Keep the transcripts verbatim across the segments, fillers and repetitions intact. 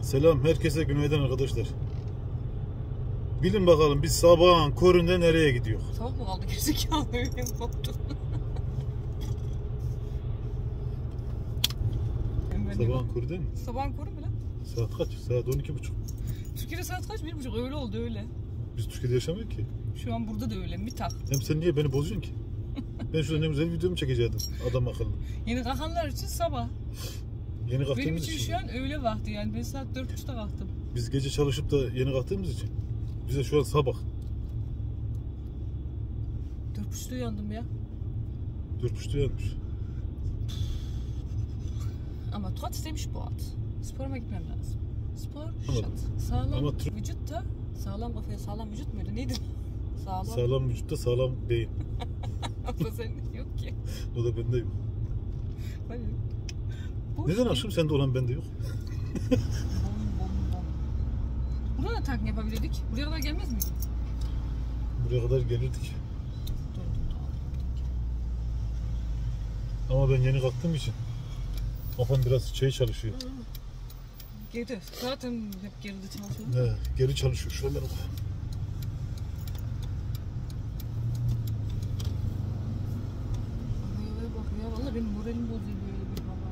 Selam, herkese günaydın arkadaşlar. Bilin bakalım biz sabahın köründe nereye gidiyor? Sabah mı kaldı gerizekalı öyle mi oldu? Sabahın körü değil mi? Sabahın körü mü lan? Saat kaç? Saat on iki buçuk. Türkiye'de saat kaç? Bir buçuk öyle oldu öyle. Biz Türkiye'de yaşamıyoruz ki. Şu an burada da öyle mi tak? Hem sen niye beni bozuyorsun ki? Ben şurada ne güzel videomu çekecektim adam akıllı. Yeni kalkanlar için sabah. Yeni kalktığımız Benim için için. şu an öğle vakti yani ben saat dört buçukta kalktım. Biz gece çalışıp da yeni kalktığımız için. Bize şu an sabah. Dört buçukta uyandım ya. Dört buçukta uyanmış. Ama trotzdem Sport. Sporuma gitmem lazım. Spor, Ama- şat. Sağlam ama tr- vücutta, sağlam kafaya sağlam vücut muydu? Neydi? Sağlam. Sağlam vücutta sağlam beyin. Ama senin yok ki. O da bende yok. Hayır. Boş Neden değil. aşkım sende olan bende yok? Bom, bom, bom. Burada da tank yapabilirdik. Buraya kadar gelmez miydi? Buraya kadar gelirdik. Dur dur dur. Ama ben yeni kalktığım için kafam biraz şey çalışıyor. Geride. Zaten hep geride çalışıyorum. Ne? Geri çalışıyor şu an benim. Ay bak ya vallahi benim moralim bozuyor böyle bir baba.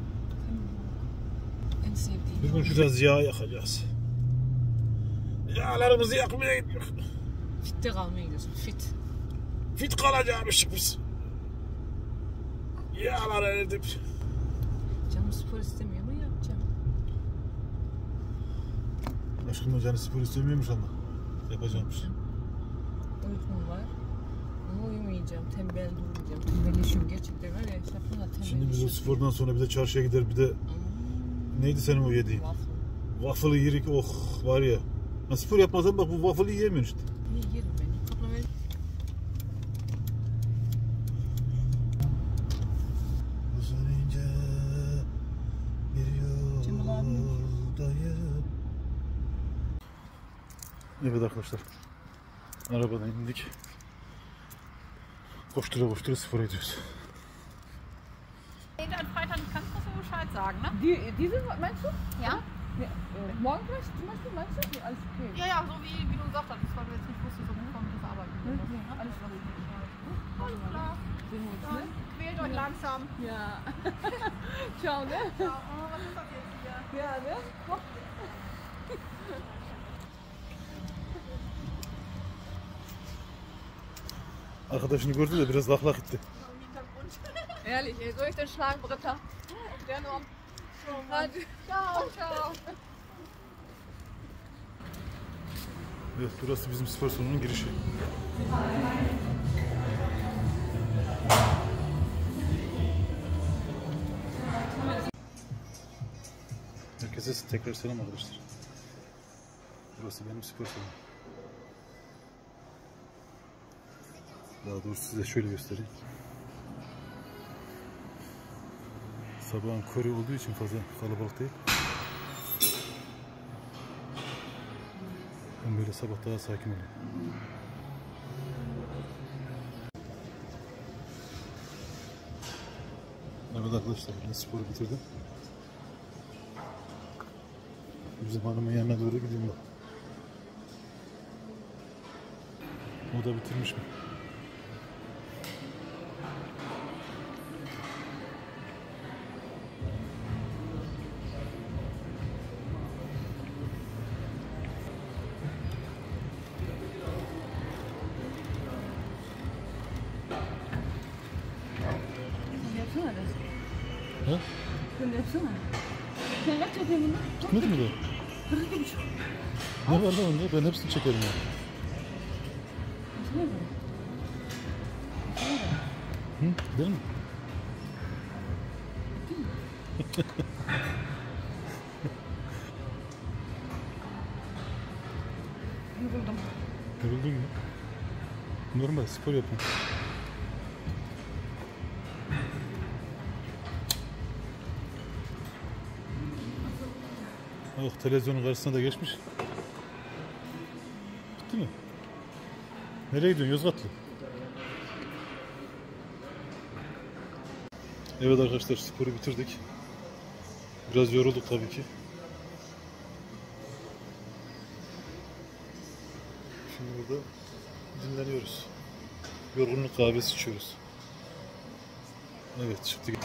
En sevdiğim. Bir gün şurada yağ yakacağız. Yağlarımızı yakmaya gidiyoruz. Fitte kalmaya gidiyorsun. Fit. Fit kalacakmışız biz. Yağlar erdim. Canım spor istemiyor ama yapacağım. Aşkım canı spor istemiyormuş ama. Yapacakmış. Uykum var. Ama uyumayacağım. Tembel durmayacağım. Tembelleşiyorum gerçekten var ya. Şapkına tembelleşiyorum. Şimdi biz o spordan sonra bir de çarşıya gider bir de neydi senin o yediğin? Waffle. Waffle'ı yerik oh var ya. Ha, spor yapmasan bak bu waffle'ı yiyemiyorsun işte. İyi yerim ben. Kapla ver. Uzun ince bir Cemal abi mi? yoldayım. Evet arkadaşlar. Arabadan indik. Koştura koştura spora gidiyoruz. Am Freitag kannst du so Bescheid sagen, ne? Die, diese meinst du? Ja? Ja. Äh, morgen vielleicht zum Beispiel, meinst du? Ja, alles okay. Ja, ja, so wie, wie du gesagt hast, weil du jetzt nicht wusstest, ob du von das arbeiten Ja, musst. ja, alles klar. Alles klar. Sehen wir uns, ne? Dann quält euch langsam. Ja. Ciao, ne? Ja, oh, was ist das jetzt hier? Ja, ne? Komm. Arkadaşını gördü de biraz lak lak etti. Ehrlich, ey, soll ich den schlagen, Britta? Der Norm. Hadi. Ciao, ciao. Evet, burası bizim spor salonunun girişi. Herkese tekrar selam arkadaşlar. Burası benim spor salonum. Daha doğrusu size şöyle göstereyim. Sabahın körü olduğu için fazla kalabalık değil. Ben böyle sabah daha sakin oluyorum. Evet arkadaşlar, ben sporu bitirdim. Bizim hanımın yanına doğru gidiyorum bak. O da bitirmiş mi? Yapsana das. He? Sen de yapsana. Sen kaç yapıyorsun bunu? Bitmedi mi de? Ne var da onda? Ben hepsini çekerim ya. Nasıl ne bu? Hı? Değil mi? Yoruldum. Yoruldun mu? Normal spor yapıyorum. Oh, televizyonun karşısına da geçmiş. Bitti mi? Nereye gidiyorsun Yozgatlı? Evet arkadaşlar, sporu bitirdik. Biraz yorulduk tabii ki. Şimdi burada dinleniyoruz. Yorgunluk kahvesi içiyoruz. Evet, çıktık.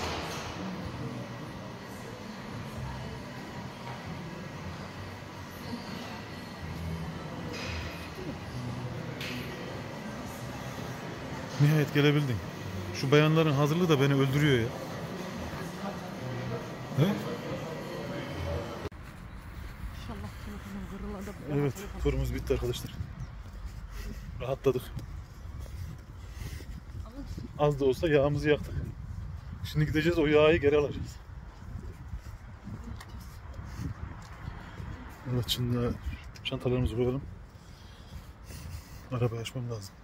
Nihayet gelebildin. Şu bayanların hazırlığı da beni öldürüyor ya. He? İnşallah telefonum kırıladı. Evet, turumuz bitti arkadaşlar. Rahatladık. Az da olsa yağımızı yaktık. Şimdi gideceğiz, o yağı geri alacağız. Evet, şimdi çantalarımızı koyalım. Arabayı açmam lazım.